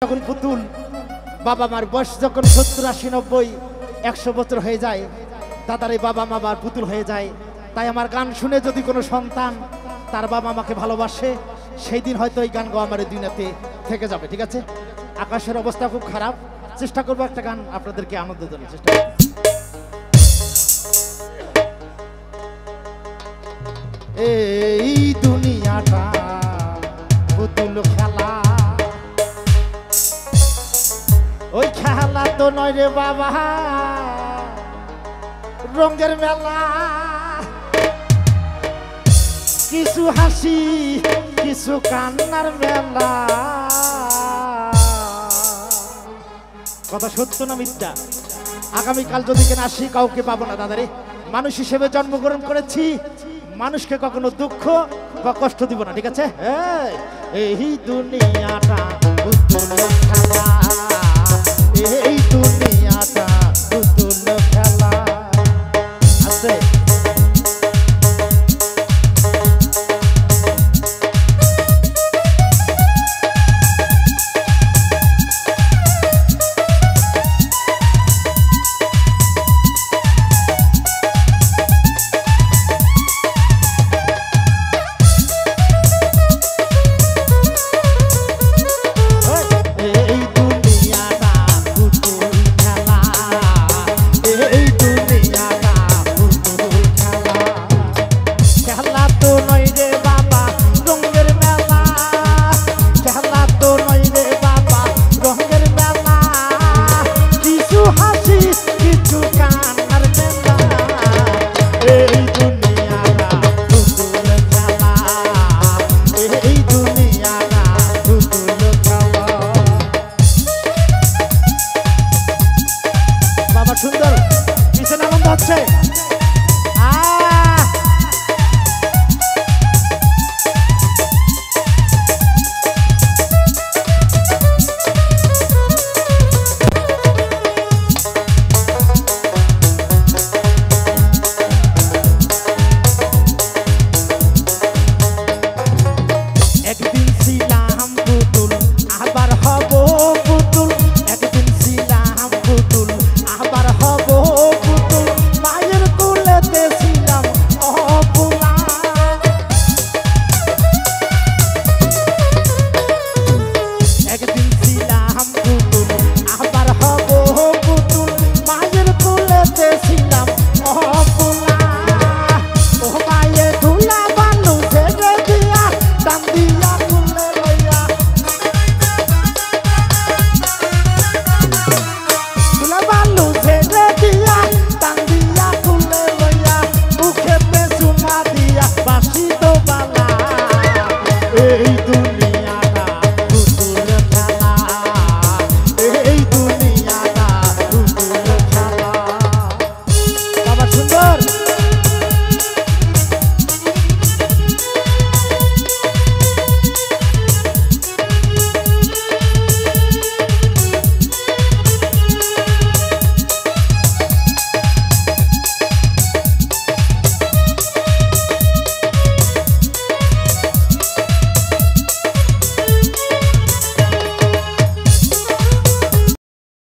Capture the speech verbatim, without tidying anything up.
যখন পুতুল বাবা মার বয়স যখন সত্তর আশি নব্বই একশো বছর হয়ে যায়, দাদার এই বাবা মা বার পুতুল হয়ে যায়। তাই আমার গান শুনে যদি কোনো সন্তান তার বাবা মাকে ভালোবাসে, সেই দিন হয়তো এই গান গাওয়া আমার এই দুনিয়াতে থেকে যাবে। ঠিক আছে, আকাশের অবস্থা খুব খারাপ, চেষ্টা করবো একটা গান আপনাদেরকে আনন্দ দেওয়ার চেষ্টা করবো। এই দুনিয়াটা পুতুল খেলা, ওই খেলা তো নয় রে বাবা রঙের মেলা। কিছু হাসি কিছু কান্নার মেলা। কথা সত্য না মিথ্যা? আগামীকাল যদি কেন আসি কাউকে পাবো না দাদারে। মানুষ হিসেবে জন্মগ্রহণ করেছি, মানুষকে কখনো দুঃখ বা কষ্ট দিব না। ঠিক আছে, এই দুনিয়াটা পুতুল খেলা, এই দুনিয়াটা পুতুল খেলা আছে। সুন্দর পিছনে আনন্দ হচ্ছে। একদিন ছিলাম পুতুল আবার হব পুতুল, একদিন ছিলাম পুতুল আবার হব পুতুল, মায়ের কোলেতে ছিলাম অবলা। একদিন ছিলাম পুতুল আবার হব পুতুল, মায়ের কোলেতে ছিলাম অবলা। ও মায়ের ধুলা বালু ছেড়ে দিয়া টান দিয়া তুলে লইয়া, ধুলা বালু ছেড়ে দিয়া টান দিয়া তুলে লইয়া, মুখেতে চুমা দিয়া বাসি তো বালা। এই